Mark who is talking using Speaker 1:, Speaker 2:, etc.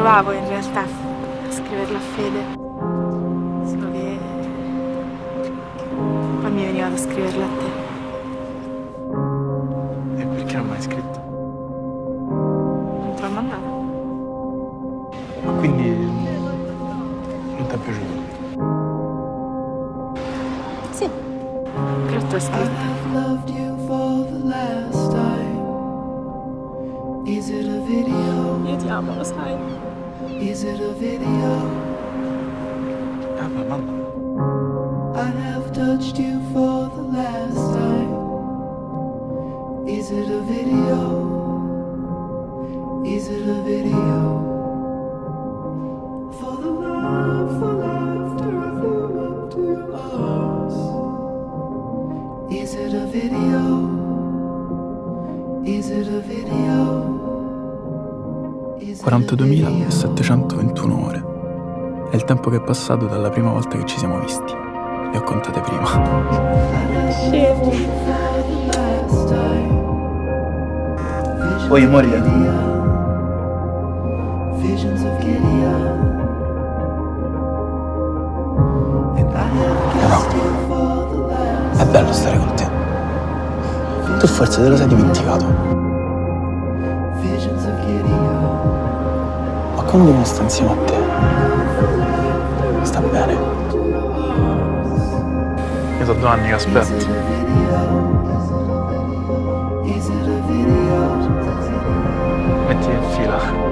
Speaker 1: provavo in realtà a scriverla a Fede, solo che poi mi veniva da scriverla a te.
Speaker 2: E perché non mi hai scritto?
Speaker 1: Non te l'ho mandata.
Speaker 2: Ma quindi non ti è piaciuto?
Speaker 1: Sì, però tu hai scritto. Io ti amo, lo sai.
Speaker 2: Vabbè, mamma.
Speaker 3: I have touched you for the last time. Is it a video? Is it a video? For the love, for laughter, I flew up to your arms. Is it a video? Is it a video?
Speaker 2: 42.721 ore. È il tempo che è passato dalla prima volta che ci siamo visti. Le ho contate prima.
Speaker 1: Scemo.
Speaker 2: Voglio morire. No. È bello stare con te. Tu forse te lo sei dimenticato. Ma quando uno sta insieme a te, sta bene. Io so 2 anni che aspetto. Mettiti in fila.